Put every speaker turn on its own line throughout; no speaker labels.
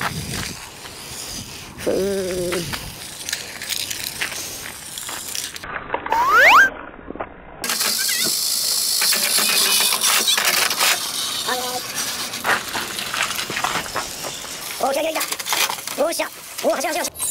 ふー。お、来た来た来た。おっしゃ。お、走れ走れ走れ。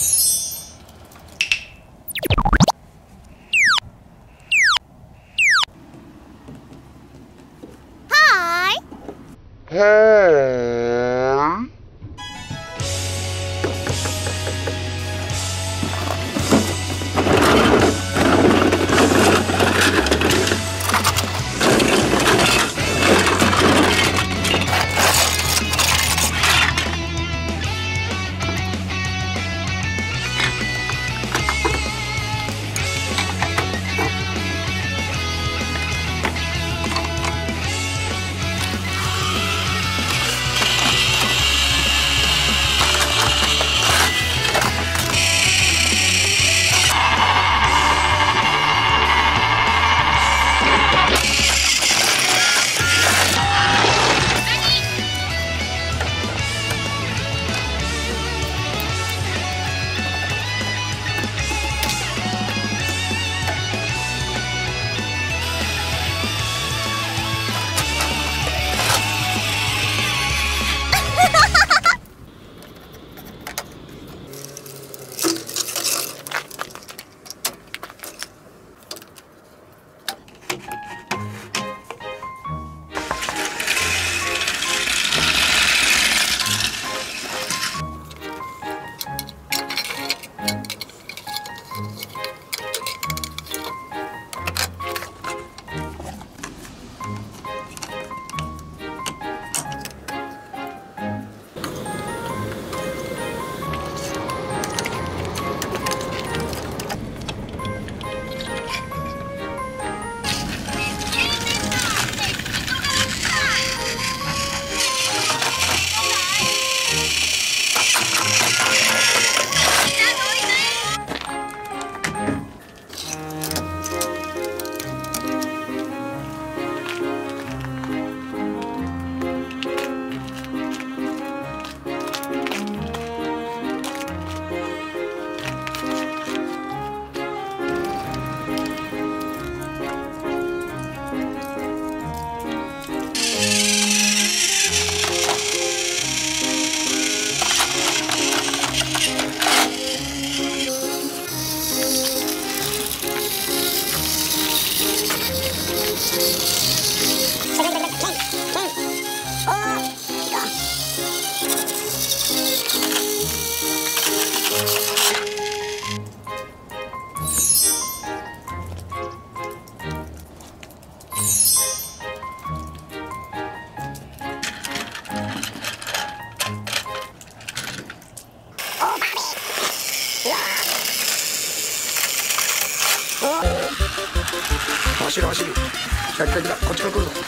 走る走る。来た来た来た。こっちから来るぞ。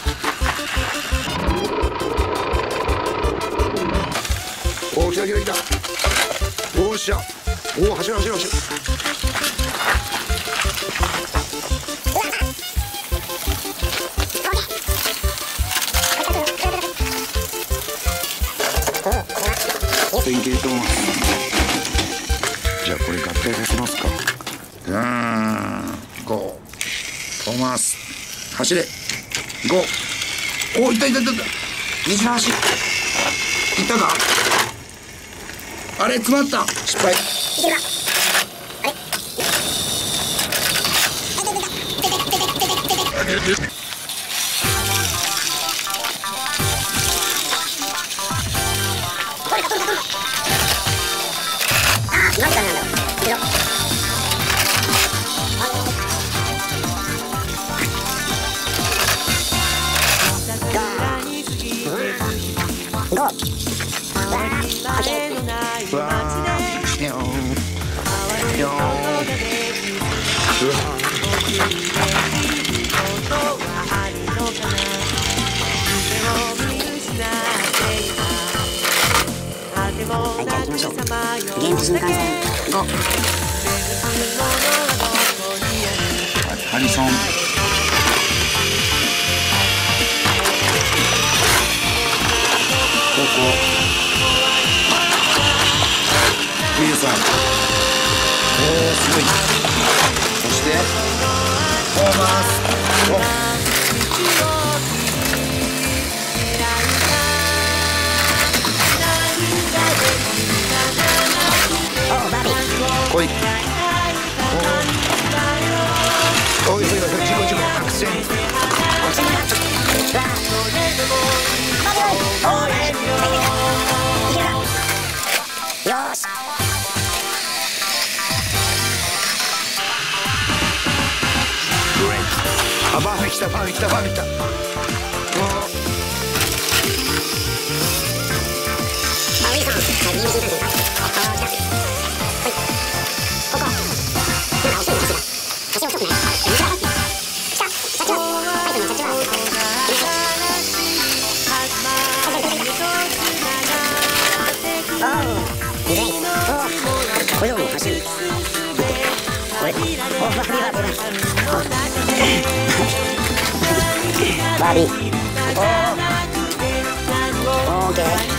おお、来た来た来た。おーっしゃ。おお、走る走る走る。電気入れてます。じゃあこれ合体させますか。ゴートーマス走れゴー。お、いったいったいった。右の足いったか。あれ詰まった。失敗。
はい、じゃあ行きましょう。現地新幹線5。
ハリソン。ここ。 いいですわ。おお、すごい。そしてフォーマース。お
お、バービー。
来い。おおい、事故事故、アクセント。
よーし。
あ、バービー来た、バービー来た、バービー来た。
あ、ウィルソン。はい、右新幹線か。あ、来た。はい。ここ。なんか惜しいね、橋が。橋遅くない？来た。社長。バイクの社長は。おう。グレイ。おう。これも走る。おい。お、バービー。バービー。おー。オーケー。